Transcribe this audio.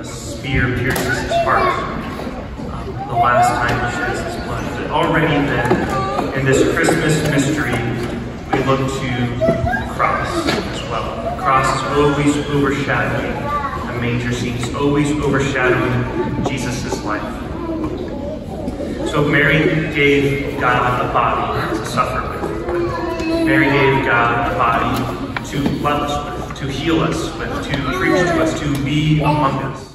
a spear pierces his heart. The last time he sheds his blood. But already then, in this Christmas mystery, we look to the cross as well. The cross is always overshadowing the manger scene. It's always overshadowing Jesus' life. So Mary gave God a body to suffer with. Mary gave God a body to love us with, to heal us with, to preach to us, to be among us.